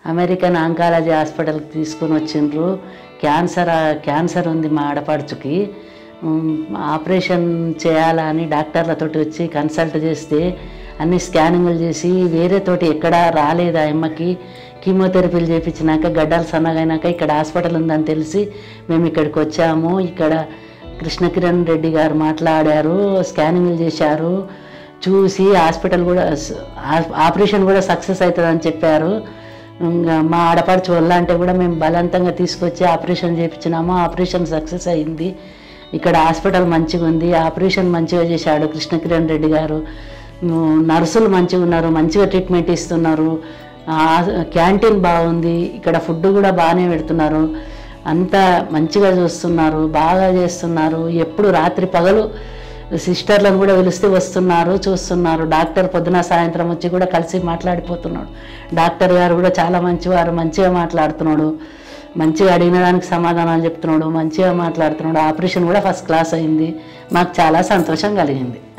American oncology హాస్పిటల్కి తీసుకొని వచ్చిండ్రు. క్యాన్సర్ ఉంది మా ఆడపడుచుకి. ఆపరేషన్ చేయాలని డాక్టర్లతోటి వచ్చి కన్సల్ట్ చేస్తే అన్ని స్కానింగ్లు చేసి వేరేతోటి ఎక్కడా రాలేదు. ఆ అమ్మకి కీమోథెరపీలు చేయించినాక గడ్డలు సన్నగైనాక ఇక్కడ హాస్పిటల్ ఉందని తెలిసి మేము ఇక్కడికి వచ్చాము. ఇక్కడ కృష్ణకిరణ్ రెడ్డి గారు మాట్లాడారు, స్కానింగ్లు చేశారు, చూసి హాస్పిటల్ కూడా ఆపరేషన్ కూడా సక్సెస్ అవుతుందని చెప్పారు. మా ఆడపడుచు వల్ల అంటే కూడా మేము బలవంతంగా తీసుకొచ్చి ఆపరేషన్ చేయించినాము. ఆపరేషన్ సక్సెస్ అయింది. ఇక్కడ హాస్పిటల్ మంచిగా ఉంది. ఆపరేషన్ మంచిగా చేశాడు కృష్ణకిరణ్ రెడ్డి గారు. నర్సులు మంచిగా ఉన్నారు, మంచిగా ట్రీట్మెంట్ ఇస్తున్నారు. క్యాంటీన్ బాగుంది. ఇక్కడ ఫుడ్ కూడా బాగానే పెడుతున్నారు. అంతా మంచిగా చూస్తున్నారు, బాగా చేస్తున్నారు. ఎప్పుడు రాత్రి పగలు సిస్టర్లను కూడా పిలిస్తే వస్తున్నారు, చూస్తున్నారు. డాక్టర్ పొద్దున సాయంత్రం వచ్చి కూడా కలిసి మాట్లాడిపోతున్నాడు. డాక్టర్ గారు కూడా చాలా మంచివారు, మంచిగా మాట్లాడుతున్నాడు, మంచిగా అడిగిన దానికి సమాధానాలు చెప్తున్నాడు, మంచిగా మాట్లాడుతున్నాడు. ఆపరేషన్ కూడా ఫస్ట్ క్లాస్ అయింది. మాకు చాలా సంతోషం కలిగింది.